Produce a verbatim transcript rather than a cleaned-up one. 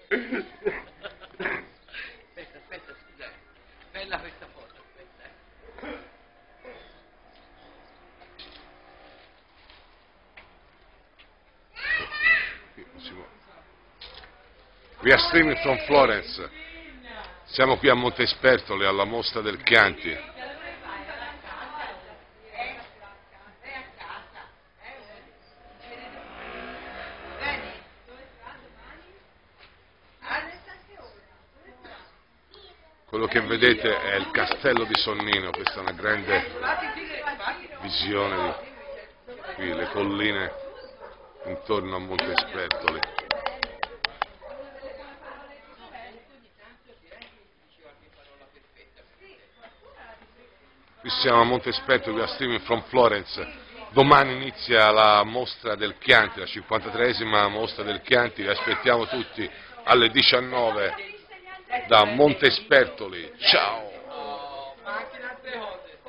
Aspetta, aspetta, scusa. Bella questa foto, aspetta. We are streaming from Florence. Siamo qui a Montespertole alla mostra del Chianti. Quello che vedete è il castello di Sonnino, questa è una grande visione di qui, le colline intorno a Montespertole. Qui siamo a Montespertole, we are streaming from Florence. Domani inizia la mostra del Chianti, la cinquantatreesima mostra del Chianti, vi aspettiamo tutti alle diciannove da Montespertole. Ciao!